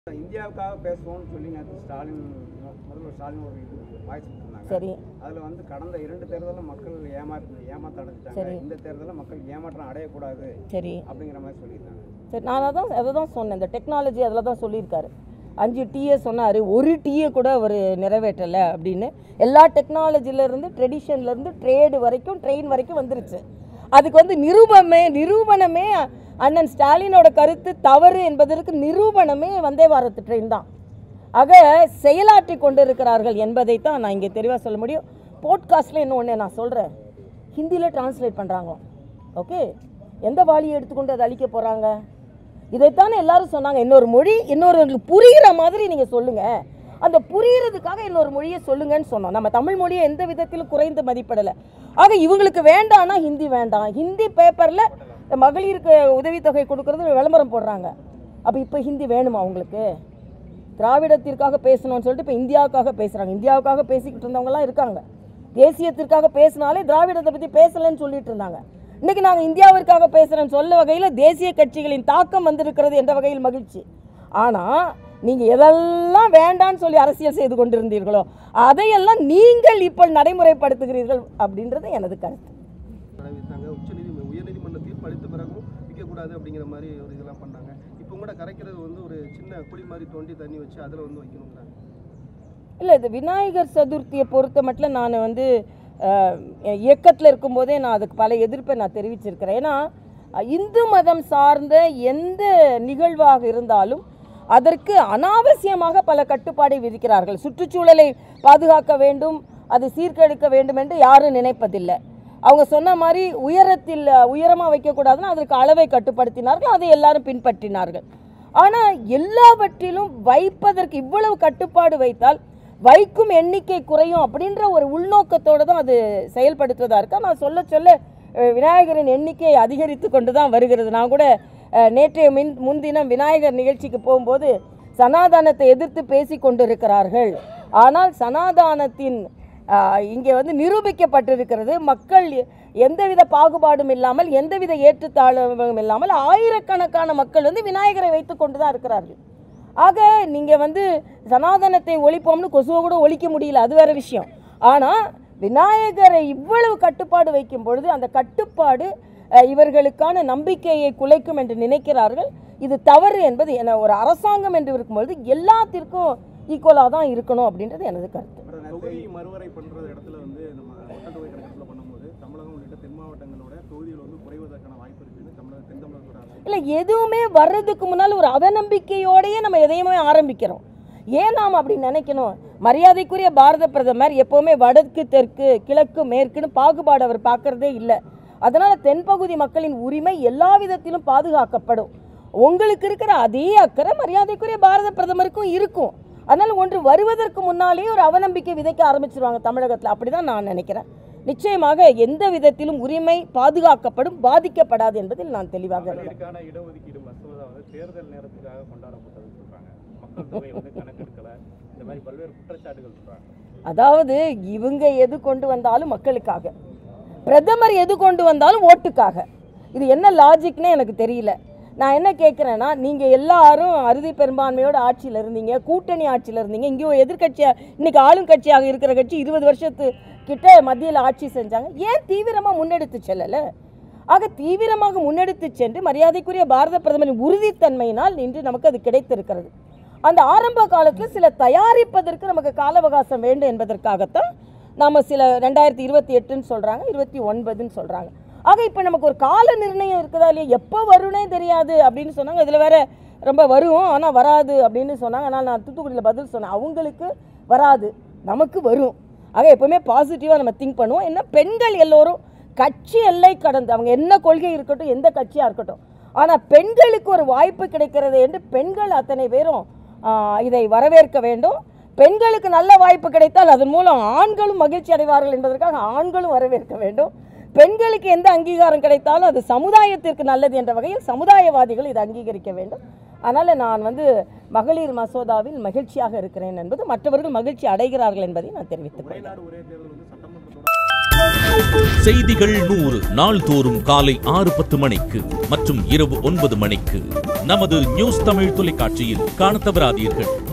இந்தியாவுக்காக பேசுவோம்னு சொல்லி நேற்று முதல்வர் ஸ்டாலின் ஒரு வாய்ஸ் கொடுத்தாங்க. சரி, அதில் வந்து கடந்த 2 தேர்தலில் மக்கள் ஏமாற்றம் அடைஞ்சிட்டாங்க. இந்த தேர்தலில் மக்கள் ஏமாற்றம் அடையக்கூடாது சரி அப்படிங்கிற மாதிரி சொல்லியிருந்தாங்க. சரி, நான் அதை தான் சொன்னேன். இந்த டெக்னாலஜி அதில் தான் சொல்லியிருக்காரு. 5 டீயை சொன்னார், ஒரு டீயை கூட அவர் நிறைவேற்றலை அப்படின்னு. எல்லா டெக்னாலஜிலேருந்து ட்ரெடிஷன்லேருந்து ட்ரேடு வரைக்கும் ட்ரெயின் வரைக்கும் வந்துருச்சு. அதுக்கு வந்து நிரூபணமே அண்ணன் ஸ்டாலினோட கருத்து தவறு என்பதற்கு நிரூபணமே வந்தே பாரத் ட்ரெயின் தான். ஆக செயலாற்றி கொண்டிருக்கிறார்கள் என்பதைத்தான் நான் இங்கே தெளிவாக சொல்ல முடியும். போட்காஸ்ட்டில் இன்னும் ஒன்று நான் சொல்கிறேன், ஹிந்தியில் டிரான்ஸ்லேட் பண்ணுறாங்களாம். ஓகே, எந்த வாலியை எடுத்துக்கொண்டு அதை அழிக்க போகிறாங்க? இதைத்தானே எல்லாரும் சொன்னாங்க, இன்னொரு மொழி இன்னொருவங்களுக்கு புரிகிற மாதிரி நீங்கள் சொல்லுங்கள், அந்த புரிகிறதுக்காக இன்னொரு மொழியை சொல்லுங்கன்னு சொன்னோம். நம்ம தமிழ் மொழியை எந்த விதத்திலும் குறைந்து மதிப்பிடலை. ஆக இவங்களுக்கு வேண்டாம்னா ஹிந்தி வேண்டாம், ஹிந்தி பேப்பரில் மகளிருக்கு உதவித்தொகை கொடுக்கறது விளம்பரம் போடுறாங்க. அப்போ இப்போ ஹிந்தி வேணுமா அவங்களுக்கு? திராவிடத்திற்காக பேசணும்னு சொல்லிட்டு இப்போ இந்தியாவுக்காக பேசுகிறாங்க. இந்தியாவுக்காக பேசிக்கிட்டு இருந்தவங்கலாம் இருக்காங்க. தேசியத்திற்காக பேசினாலே திராவிடத்தை பற்றி பேசலைன்னு சொல்லிட்டு இருந்தாங்க. இன்றைக்கி நாங்கள் இந்தியாவிற்காக பேசுகிறேன்னு சொல்ல வகையில் தேசிய கட்சிகளின் தாக்கம் வந்திருக்கிறது என்ற வகையில் மகிழ்ச்சி. ஆனால் நீங்கள் எதெல்லாம் வேண்டான்னு சொல்லி அரசியல் செய்து கொண்டிருந்தீர்களோ அதையெல்லாம் நீங்கள் இப்போ நடைமுறைப்படுத்துகிறீர்கள் அப்படின்றது எனது கருத்து. உயர்நீதிமன்ற தீர்ப்பு அளித்த பிறகும் விற்கக்கூடாது அப்படிங்கிற மாதிரி ஒரு இதெல்லாம் பண்ணாங்க. இப்போ கூட கரைக்கிறது வந்து ஒரு சின்ன குழி மாதிரி தோண்டி தண்ணி வச்சு அதில் வந்து வைக்கணுங்கிறாங்க. இல்லை, இது விநாயகர் சதுர்த்தியை பொறுத்த மட்டும் நான் வந்து இயக்கத்தில் இருக்கும்போதே நான் அதுக்கு பல எதிர்ப்பை நான் தெரிவிச்சிருக்கிறேன். ஏன்னா இந்து மதம் சார்ந்த எந்த நிகழ்வாக இருந்தாலும் அதற்கு அனாவசியமாக பல கட்டுப்பாடை விதிக்கிறார்கள். சுற்றுச்சூழலை பாதுகாக்க வேண்டும், அது சீர்கெடுக்க வேண்டும் என்று யாரும் நினைப்பதில்லை. அவங்க சொன்ன மாதிரி உயரமாக வைக்கக்கூடாதுன்னு அதற்கு அளவை கட்டுப்படுத்தினார்கள், அதை எல்லாரும் பின்பற்றினார்கள். ஆனால் எல்லாவற்றிலும் வைப்பதற்கு இவ்வளவு கட்டுப்பாடு வைத்தால் வைக்கும் எண்ணிக்கை குறையும் அப்படின்ற ஒரு உள்நோக்கத்தோடு தான் அது செயல்படுத்துவதாக இருக்கா. நான் சொல்ல விநாயகரின் எண்ணிக்கை அதிகரித்து கொண்டு தான் வருகிறது. நான் கூட நேற்றைய முன்தினம் விநாயகர் நிகழ்ச்சிக்கு போகும்போது சனாதானத்தை எதிர்த்து பேசி கொண்டிருக்கிறார்கள். ஆனால் சனாதானத்தின் இங்கே வந்து நிரூபிக்கப்பட்டிருக்கிறது, மக்கள் எந்தவித பாகுபாடும் இல்லாமல் எந்தவித ஏற்றுத்தாழ்வும் இல்லாமல் ஆயிரக்கணக்கான மக்கள் வந்து விநாயகரை வைத்து கொண்டு தான் இருக்கிறார்கள். ஆக நீங்கள் வந்து சனாதனத்தை ஒழிப்போம்னு கொசுவை கூட ஒழிக்க முடியல, அது வேறு விஷயம். ஆனால் விநாயகரை இவ்வளவு கட்டுப்பாடு வைக்கும் பொழுது அந்த கட்டுப்பாடு இவர்களுக்கான நம்பிக்கையை குலைக்கும் என்று நினைக்கிறார்கள். இது தவறு என்பது ஒரு அரசாங்கம் என்று இருக்கும்பொழுது எல்லாத்திற்கும் ஈக்குவலாக தான் இருக்கணும் அப்படின்றது எனது கருத்து. தொகுதி மறுவரை பண்ணுற இடத்துல வந்து நம்ம மக்கள் கணக்கெடுப்பில் பண்ணும்போது தமிழகம் உள்ளிட்ட தென் மாவட்டங்களோட தொகுதிகள் வந்து குறைவதற்கான வாய்ப்பு இருக்குன்னு தென் தமிழகத்தோட இல்லை, எதுவுமே வர்றதுக்கு முன்னால் ஒரு அவநம்பிக்கையோடையே நம்ம எதையுமே ஆரம்பிக்கிறோம். ஏன் நாம் அப்படி நினைக்கணும்? மரியாதைக்குரிய பாரத பிரதமர் எப்போவுமே வடக்கு தெற்கு கிழக்கு மேற்குன்னு பாகுபாடு அவர் பார்க்குறதே இல்லை. அதனால் தென்பகுதி மக்களின் உரிமை எல்லா விதத்திலும் பாதுகாக்கப்படும். உங்களுக்கு இருக்கிற அதே அக்கறை மரியாதைக்குரிய பாரத பிரதமருக்கும் இருக்கும். அதனால் ஒன்று வருவதற்கு முன்னாலேயே ஒரு அவநம்பிக்கை விதைக்க ஆரம்பிச்சிருவாங்க தமிழகத்தில். அப்படி தான் நான் நினைக்கிறேன். நிச்சயமாக எந்த விதத்திலும் உரிமை பாதுகாக்கப்படும், பாதிக்கப்படாது என்பதில் நான் தெளிவாக இருக்கேன். இடஒதுக்கீடு மசோதா வந்து தேர்தல் நேரத்துக்காக கொண்டாடப்பட்டதுன்னு சொல்றாங்க. மக்கள் தொகை வந்து கணக்கெடுக்கல, இந்த மாதிரி பல்வேறு குற்றச்சாட்டுகள் சொல்றாங்க. அதாவது இவங்க எது கொண்டு வந்தாலும் மக்களுக்காக, பிரதமர் எது கொண்டு வந்தாலும் ஓட்டுக்காக. இது என்ன லாஜிக்னே எனக்கு தெரியல. நான் என்ன கேட்குறேன்னா, நீங்கள் எல்லாரும் அறுதி பெரும்பான்மையோட ஆட்சியில் இருந்தீங்க, கூட்டணி ஆட்சியில் இருந்தீங்க. இங்கேயும் எதிர்கட்சியாக இன்றைக்கி ஆளும் கட்சியாக இருக்கிற கட்சி 20 வருஷத்துக்கிட்ட மத்தியில் ஆட்சி செஞ்சாங்க. ஏன் தீவிரமாக முன்னெடுத்து செல்லலை? ஆக தீவிரமாக முன்னெடுத்து சென்று மரியாதைக்குரிய பாரத பிரதமரின் உறுதித்தன்மையினால் இன்று நமக்கு அது கிடைத்திருக்கிறது. அந்த ஆரம்ப காலத்தில் சில தயாரிப்பதற்கு நமக்கு கால அவகாசம் வேண்டும் என்பதற்காகத்தான் நாம் சில 2028ன்னு சொல்கிறாங்க, 29ன்னு சொல்கிறாங்க. ஆக இப்போ நமக்கு ஒரு கால நிர்ணயம் இருக்குதா இல்லையா? எப்போ வரும்னே தெரியாது அப்படின்னு சொன்னாங்க. இதில் வேற ரொம்ப வரும் ஆனால் வராது அப்படின்னு சொன்னாங்க. ஆனால் நான் தூத்துக்குடியில் பதில் சொன்னேன், அவங்களுக்கு வராது, நமக்கு வரும். ஆக எப்போவுமே பாசிட்டிவாக நம்ம திங்க் பண்ணுவோம். என்ன பெண்கள் எல்லோரும் கட்சி எல்லை கடந்து அவங்க என்ன கொள்கை இருக்கட்டும், எந்த கட்சியாக இருக்கட்டும், ஆனால் பெண்களுக்கு ஒரு வாய்ப்பு கிடைக்கிறது என்று பெண்கள் அத்தனை பேரும் இதை வரவேற்க வேண்டும். பெண்களுக்கு நல்ல வாய்ப்பு கிடைத்தால் அதன் மூலம் ஆண்களும் மகிழ்ச்சி அடைவார்கள் என்பதற்காக ஆண்களும் வரவேற்க வேண்டும். பெண்களுக்கு எந்த அங்கீகாரம் கிடைத்தாலும் அது சமுதாயத்திற்கு நல்லது என்ற வகையில் சமுதாயவாதிகள் இதை அங்கீகரிக்க வேண்டும். அதனால் நான் வந்து மகளிர் மசோதாவில் மகிழ்ச்சியாக இருக்கிறேன் என்பது, மற்றவர்கள் மகிழ்ச்சி அடைகிறார்கள் என்பதை நான் தெரிவித்துக் கொள்கிறேன். செய்திகள் 100 நாள்தோறும் காலை 6:10 மணிக்கு மற்றும் இரவு 9 மணிக்கு நமது நியூஸ் தமிழ் தொலைக்காட்சியில் காணத் தவறாதீர்கள்.